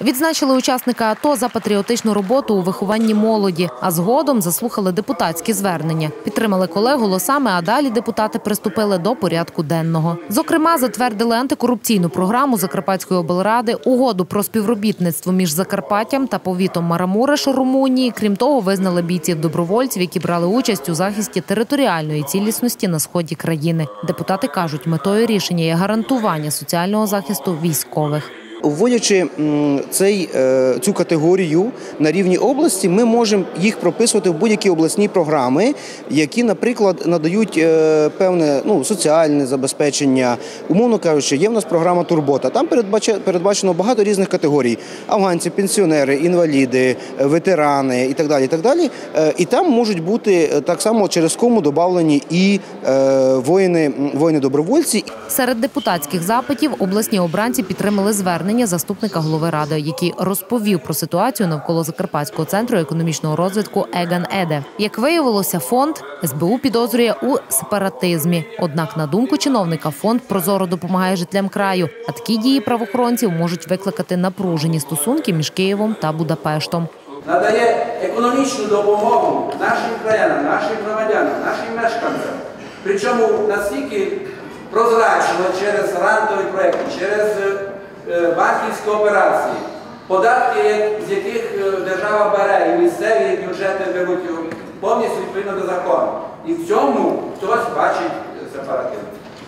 Відзначили учасника АТО за патріотичну роботу у вихованні молоді, а згодом заслухали депутатські звернення. Підтримали колег голосами, а далі депутати приступили до порядку денного. Зокрема, затвердили антикорупційну програму Закарпатської облради, угоду про співробітництво між Закарпаттям та повітом Марамуреш Румунії. Крім того, визнали бійців-добровольців, які брали участь у захисті територіальної цілісності на сході країни. Депутати кажуть, метою рішення є гарантування соціального захисту військових. Вводячи цю категорію на рівні області, ми можемо їх прописувати в будь-які обласні програми, які, наприклад, надають певне соціальне забезпечення. Умовно кажучи, є в нас програма «Турбота». Там передбачено багато різних категорій – афганці, пенсіонери, інваліди, ветерани і так далі, і так далі. І там можуть бути так само через кому додавлені і воїни-добровольці. Серед депутатських запитів обласні обранці підтримали звернення заступника голови ради, який розповів про ситуацію навколо Закарпатського центру економічного розвитку «Еган Еде». Як виявилося, фонд СБУ підозрює у сепаратизмі. Однак, на думку чиновника, фонд прозоро допомагає жителям краю, а такі дії правоохоронців можуть викликати напружені стосунки між Києвом та Будапештом. Надає економічну допомогу нашим краянам, нашим громадянам, нашим мешканцям. Причому настільки прозрачно через грантові проекти, через банківські операції, податки, з яких держава бере, і місцеві бюджети беруть повністю відповідно до закону. І в цьому хтось бачить сепаратизм.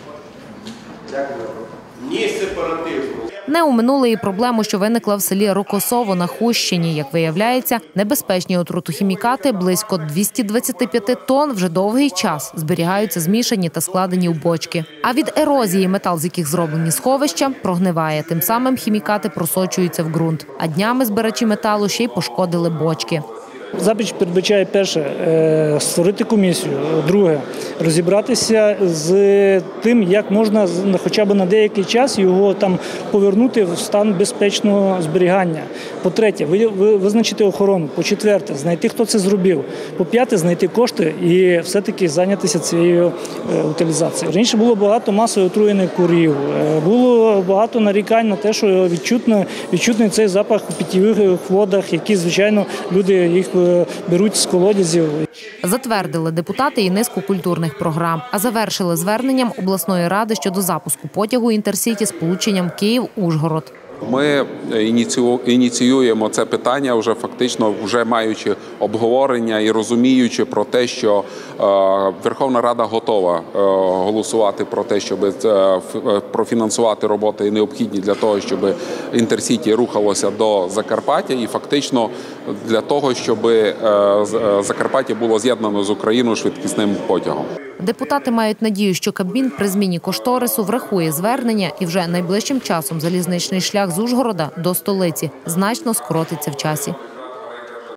Дякую. Ні сепаратизму. Не оминули і проблему, що виникла в селі Рокосово на Хущині. Як виявляється, небезпечні отрутохімікати близько 225 тонн вже довгий час зберігаються змішані та складені в бочки. А від ерозії метал, з яких зроблені сховища, прогниває. Тим самим хімікати просочуються в ґрунт. А днями збирачі металу ще й пошкодили бочки. Запит передбачає, перше, створити комісію, друге, розібратися з тим, як можна хоча б на деякий час його там повернути в стан безпечного зберігання. По-третє, визначити охорону. По-четверте, знайти, хто це зробив. По-п'яте, знайти кошти і все-таки зайнятися цією утилізацією. Раніше було багато масово отруєних курів, було багато нарікань на те, що відчутний цей запах у питьових водах, які, звичайно, люди їх беруть з колодязів. Затвердили депутати і низку культурних програм, а завершили зверненням обласної ради щодо запуску потягу «Інтерсіті» з полученням Київ-Ужгород. Ми ініціюємо це питання вже фактично, маючи обговорення і розуміючи про те, що Верховна Рада готова голосувати про те, щоб профінансувати роботи необхідні для того, щоб «Інтерсіті» рухалося до Закарпаття і фактично для того, щоб Закарпаття було з'єднано з Україною швидкісним потягом. Депутати мають надію, що Кабмін при зміні кошторису врахує звернення і вже найближчим часом залізничний шлях з Ужгорода до столиці значно скоротиться в часі.